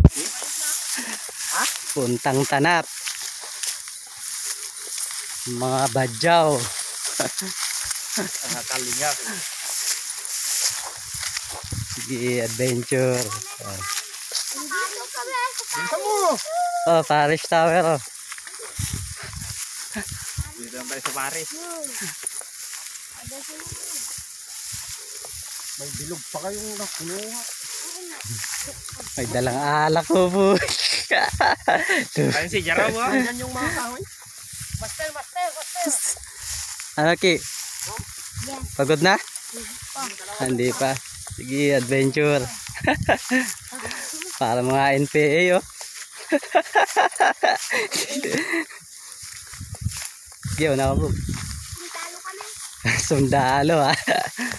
Puntang Tanap. Mga badyaw. Ang kalingap. Sige, adventure. Dito mo. Oh, Paris Tower. Oh. Dito lang tayo sa Paris. May bilog pa kayong nakuha. May dalang alak ko po. Ayun si Jaraw mo. Yan yung mga kahoy. Master. Ano Ki? Pagod na? Hindi pa. Sige, adventure. Para mga NPA oh. Sige, una ka po. Sundalo ah.